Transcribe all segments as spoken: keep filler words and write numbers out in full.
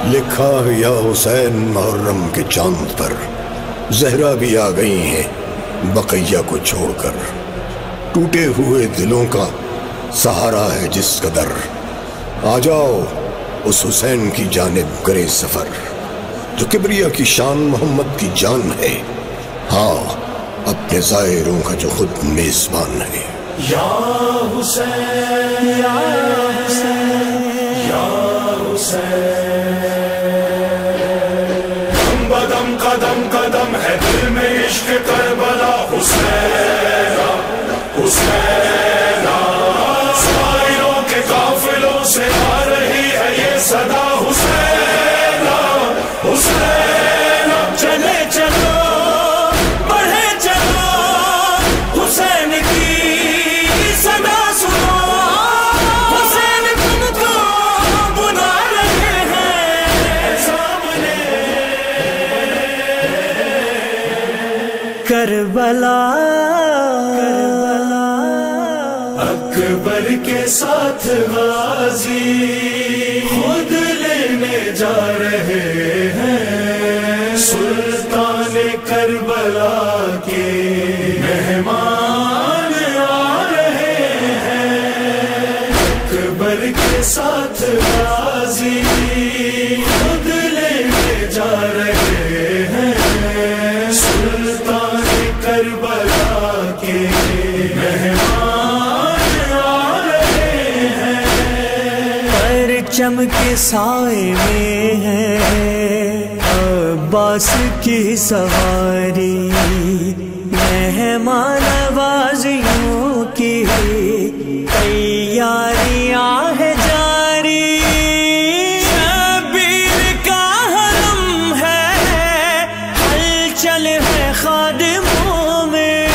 لکھا یا حسین محرم کے چاند پر، زہرا بھی آ گئی ہیں بقیہ کو چھوڑ کر۔ ٹوٹے ہوئے دلوں کا سہارا ہے جس قدر، آ جاؤ اس حسین کی جانب کرے سفر۔ جو کبریا کی شان محمد کی جان ہے، ہاں اپنے زائروں کا جو خود میزبان ہے۔ یا حسین یا حسین یا حسین، دم بدم قدم قدم ہے دل میں عشق کربلا، حسین حسین زائروں کے قافلوں سے آ رہی ہے یہ صدا، حسین حسین چلے چلو بڑھے چلو، حسین کی صدا سنو، حسین تم کو بلا رہے ہیں سامنے۔ کربلا اکبر کے ساتھ غازی خود لینے جا رہے ہیں، سلطان کربلا کے مہمان آ رہے ہیں۔ اکبر کے ساتھ غازی خود لینے جا رہے ہیں، سلطان کربلا کے مہمان آ رہے ہیں۔ پرچم کے سائے میں ہے عباس کی سواری، مہمان نوازیوں کی تیاریاں ہے جاری، شبیر کا حرم ہے ہلچل ہے خادموں میں،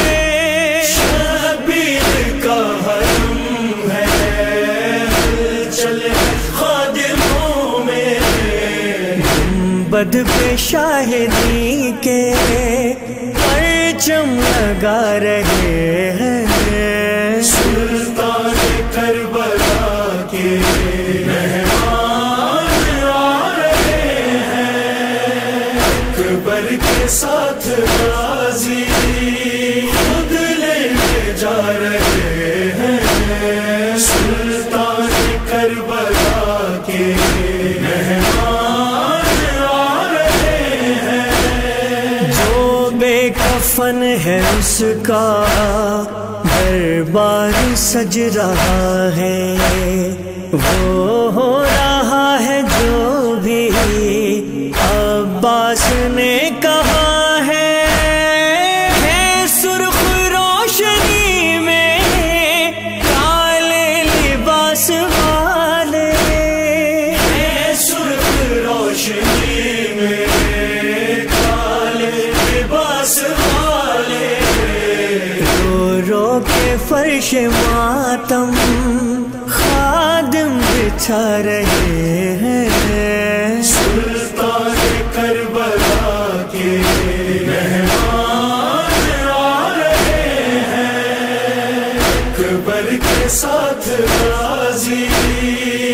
شبیر کا حرم ہے ہلچل ہے خادموں میں، گنبد پہ شاہدی کے پرچم لگا رہے ہیں، سلطان کربلا کے مہمان آ رہے ہیں۔ اکبر کے ساتھ غازی خود لینے جا رہے ہیں، سلطان کربلا کے مہمان آ رہے ہیں۔ جو بے کفن ہے اس کا دربار سج رہا ہے، وہ ہو رہا ہے جو بھی عباس نے کہا ہے، ہے سرخ روشنی میں کالے لباس والے، ہے سرخ روشنی میں کالے لباس والے، رو رو کے فرش ماتم خادم بچھا رہے ہیں، سلطان کربلا کے مہمان آ رہے ہیں۔ اکبر کے ساتھ غازی